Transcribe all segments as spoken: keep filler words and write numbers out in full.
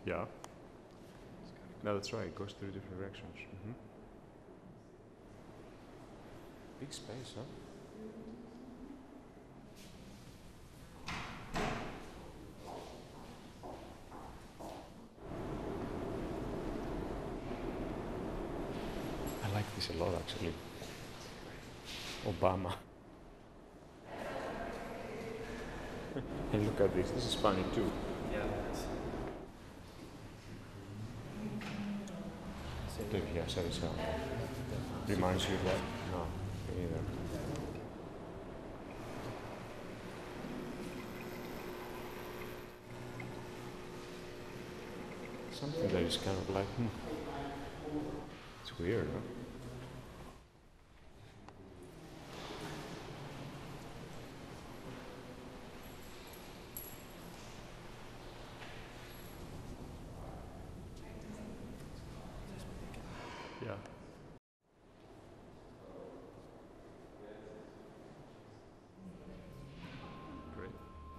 Yeah. No, that's right. It goes through different directions. Mm-hmm. Big space, huh? I like this a lot, actually. Obama. And look at this. This is funny too. Yeah. Yeah, sorry, sorry. Reminds you of that? No, me either. Something that is kind of like, hmm. It's weird, huh? Yeah. Great.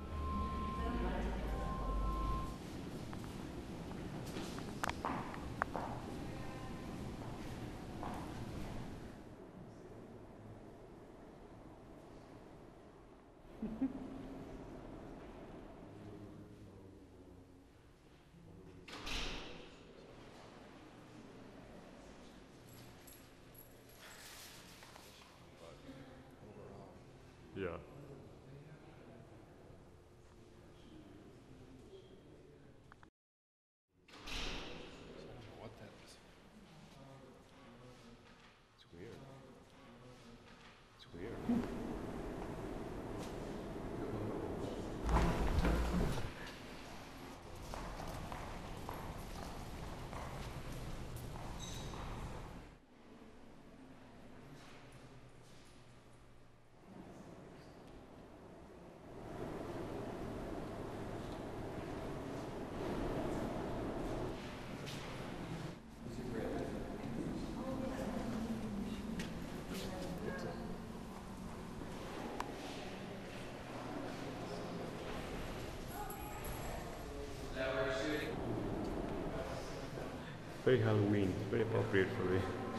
Yeah. What that is. It's weird. It's weird. Very Halloween, very appropriate for me.